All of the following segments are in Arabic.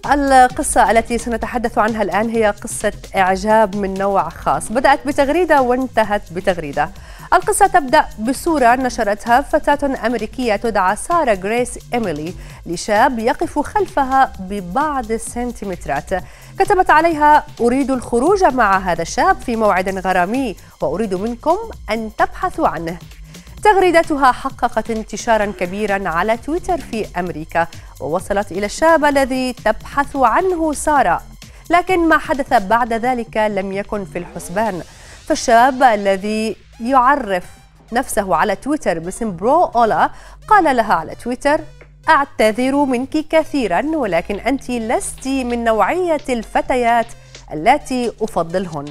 القصة التي سنتحدث عنها الآن هي قصة إعجاب من نوع خاص، بدأت بتغريدة وانتهت بتغريدة. القصة تبدأ بصورة نشرتها فتاة أمريكية تدعى سارة غريس إيميلي لشاب يقف خلفها ببعض السنتيمترات. كتبت عليها: أريد الخروج مع هذا الشاب في موعد غرامي وأريد منكم أن تبحثوا عنه. تغريدتها حققت انتشارا كبيرا على تويتر في أمريكا ووصلت إلى الشاب الذي تبحث عنه سارة، لكن ما حدث بعد ذلك لم يكن في الحسبان. فالشاب الذي يعرف نفسه على تويتر باسم برو أولا قال لها على تويتر: أعتذر منك كثيرا ولكن أنت لست من نوعية الفتيات التي أفضلهن.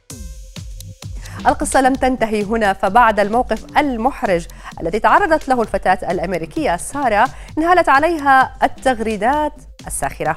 القصة لم تنتهي هنا، فبعد الموقف المحرج الذي تعرضت له الفتاة الأمريكية سارة انهالت عليها التغريدات الساخرة.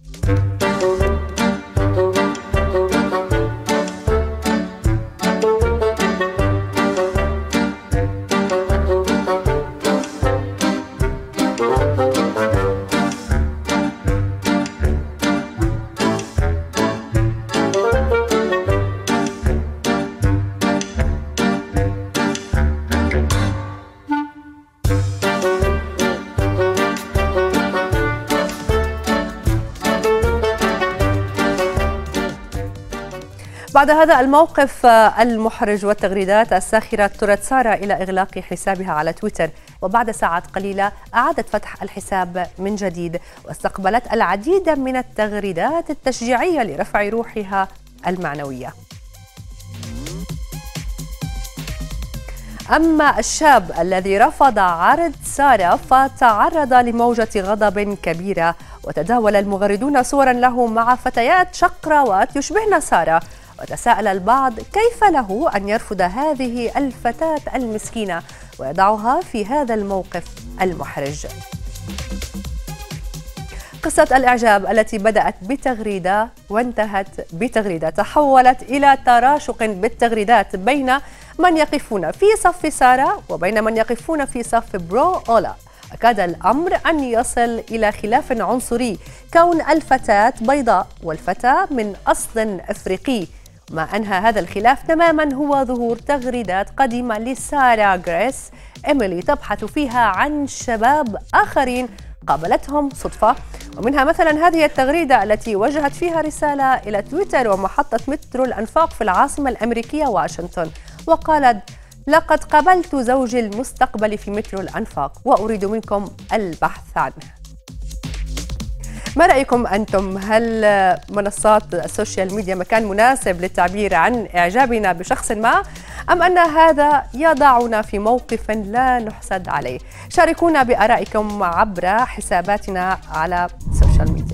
بعد هذا الموقف المحرج والتغريدات الساخرة اضطرت سارة إلى إغلاق حسابها على تويتر، وبعد ساعات قليلة أعادت فتح الحساب من جديد واستقبلت العديد من التغريدات التشجيعية لرفع روحها المعنوية. أما الشاب الذي رفض عرض سارة فتعرض لموجة غضب كبيرة، وتداول المغردون صورا له مع فتيات شقراوات يشبهن سارة، وتساءل البعض كيف له أن يرفض هذه الفتاة المسكينة ويضعها في هذا الموقف المحرج. قصة الإعجاب التي بدأت بتغريدة وانتهت بتغريدة تحولت إلى تراشق بالتغريدات بين من يقفون في صف سارة وبين من يقفون في صف برو أولا. أكاد الأمر أن يصل إلى خلاف عنصري، كون الفتاة بيضاء والفتى من أصل أفريقي. ما أنهى هذا الخلاف تماما هو ظهور تغريدات قديمة لسارة غريس إيميلي تبحث فيها عن شباب آخرين قابلتهم صدفة، ومنها مثلا هذه التغريدة التي وجهت فيها رسالة إلى تويتر ومحطة مترو الأنفاق في العاصمة الأمريكية واشنطن، وقالت: لقد قابلت زوجي المستقبل في مترو الأنفاق وأريد منكم البحث عنه. ما رأيكم أنتم؟ هل منصات السوشيال ميديا مكان مناسب للتعبير عن إعجابنا بشخص ما؟ أم أن هذا يضعنا في موقف لا نحسد عليه؟ شاركونا بآرائكم عبر حساباتنا على السوشيال ميديا.